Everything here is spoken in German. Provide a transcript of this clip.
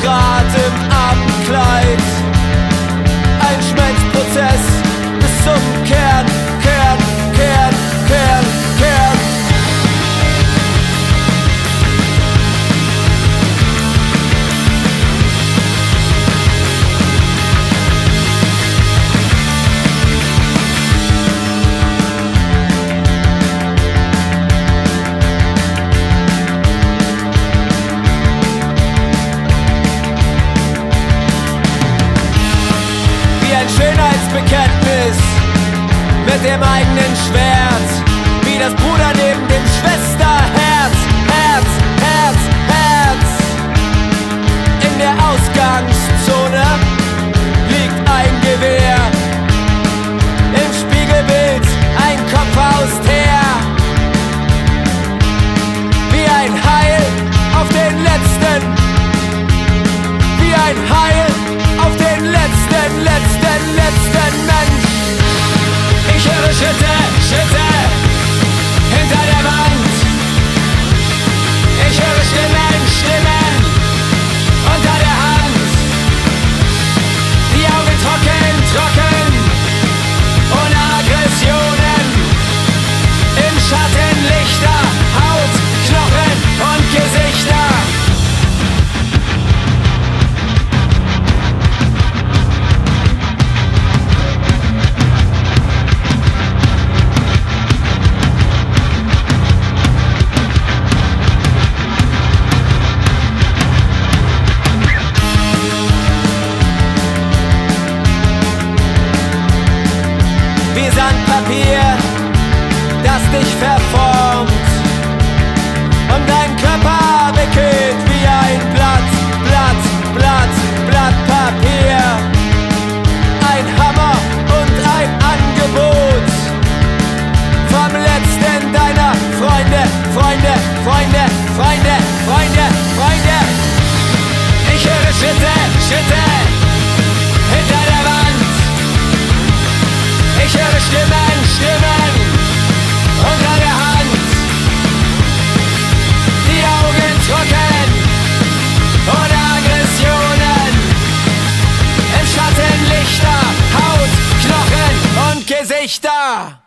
Draht im Abendkleid. Ein Schmelzprozess bis zum Kern, Kern, Kern, Kern, Kern. Schönheitsbekenntnis mit dem eigenen Schwert, wie das Bruder neben dem Schwesterherz, Herz, Herz, Herz. In der Ausgangszone liegt ein Gewehr, im Spiegelbild ein Kopf aus Teer, wie ein Heil auf den letzten, wie ein Heil auf den letzten Mensch. Ich höre Schritte, Schritte hinter der Wand. Ich höre Stimmen, Stimmen unter der Hand. Die Augen trocken, trocken, ohne Aggressionen. Im Schatten Lichter, Haut, Knochen und Gesichter. Sandpapier, das dich verformt und dein Körper wickelt wie ein Blatt Papier. Ein Hammer und ein Angebot vom letzten deiner Freunde. Ich höre Schritte, Schritte hinter der Wand. Ich höre Stimmen, Stimmen unter der Hand. Die Augen trocken, ohne Aggressionen. Im Schatten Lichter, Haut, Knochen und Gesichter.